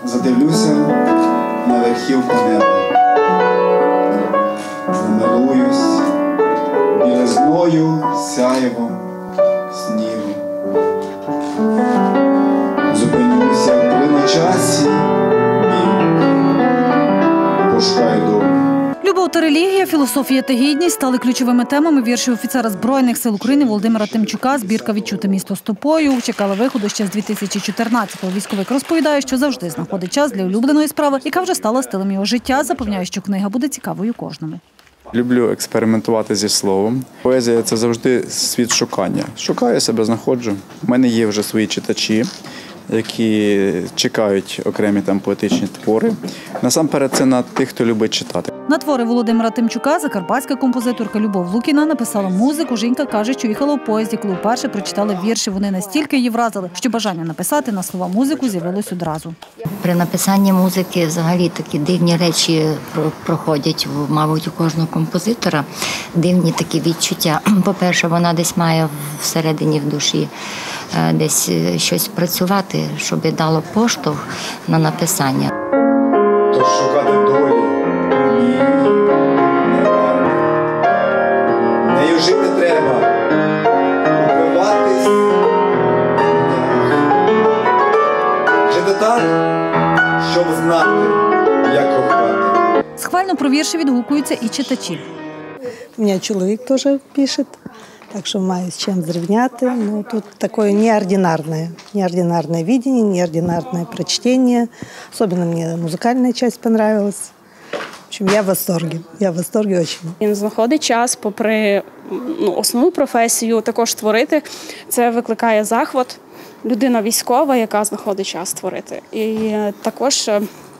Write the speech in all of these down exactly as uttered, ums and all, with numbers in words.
Задивлюся на верхівку неба, замилуюсь білизною, сяєвом снігу. Зупинюся в плиночасі і пошукаю долю. Любов та релігія, філософія та гідність стали ключовими темами віршів офіцера Збройних сил України Володимира Тимчука. Збірка «Відчути місто стопою» чекала виходу ще з дві тисячі чотирнадцятого. Військовик розповідає, що завжди знаходить час для улюбленої справи, яка вже стала стилем його життя. Запевняє, що книга буде цікавою кожному. Люблю експериментувати зі словом. Поезія – це завжди світ шукання. Шукаю себе, знаходжу. У мене є вже свої читачі, які чекають окремі там поетичні твори. Насамперед, це на тих, хто любить читати. На твори Володимира Тимчука закарпатська композиторка Любов Лукіна написала музику. Жінка каже, що їхала у поїзді, коли вперше прочитали вірші. Вони настільки її вразили, що бажання написати на слова музику з'явилось одразу. При написанні музики взагалі такі дивні речі проходять, мабуть, у кожного композитора. Дивні такі відчуття. По-перше, вона десь має всередині в душі десь щось працювати, щоб дало поштовх на написання. Тож шукати долі ні, не варто. Нею жити треба, упиватись, жити так, щоб знати, як кохати. Схвально про вірші відгукуються і читачі. У мене чоловік теж пише. Так что маю с чем сравнять. Ну, тут такое неординарное, неординарное видение, неординарное прочтение. Особенно мне музыкальная часть понравилась. В общем, я в восторге. Я в восторге очень. Він знаходить час, попри ну, основну професію, також творити. Це викликає захват. Людина військова, яка знаходить час творити. І також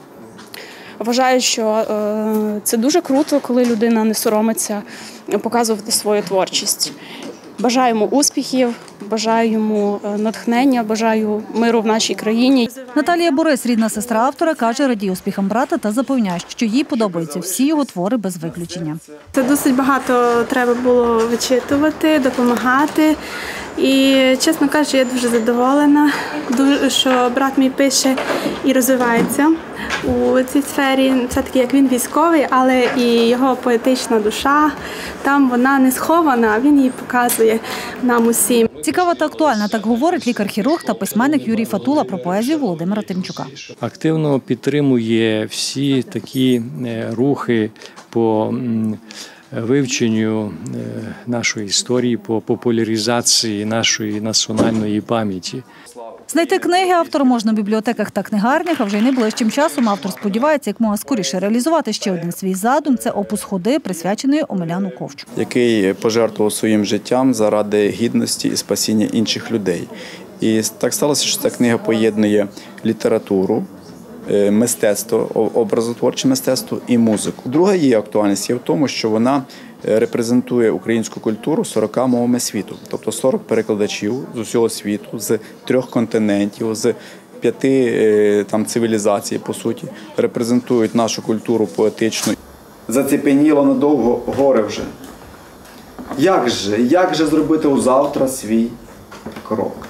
вважаю, що це дуже круто, коли людина не соромиться показувати свою творчість. Бажаю йому успіхів, бажаю йому натхнення, бажаю миру в нашій країні. Наталія Борис, рідна сестра автора, каже, радіє успіхам брата та запевняє, що їй подобаються всі його твори без виключення. Це досить багато треба було вичитувати, допомагати. І, чесно кажучи, я дуже задоволена, що брат мій пише і розвивається у цій сфері. Все-таки, як він військовий, але і його поетична душа, там вона не схована, він її показує нам усім. Цікава та актуальна, так говорить лікар-хірург та письменник Юрій Фатула про поезію Володимира Тимчука. Активно підтримує всі такі рухи по вивченню нашої історії, по популяризації нашої національної пам'яті. Знайти книги автора можна в бібліотеках та книгарнях, а вже й найближчим часом автор сподівається, як мога скоріше реалізувати ще один свій задум – це опус ходи, присвячений Омеляну Ковчу. Який пожертвував своїм життям заради гідності і спасіння інших людей. І так сталося, що ця книга поєднує літературу, мистецтво, образотворче мистецтво і музику. Друга її актуальність є в тому, що вона репрезентує українську культуру сорока мовами світу. Тобто сорок перекладачів з усього світу, з трьох континентів, з п'яти там, цивілізацій, по суті, репрезентують нашу культуру поетичну. Заціпеніло надовго горе вже. Як же, як же зробити у завтра свій крок?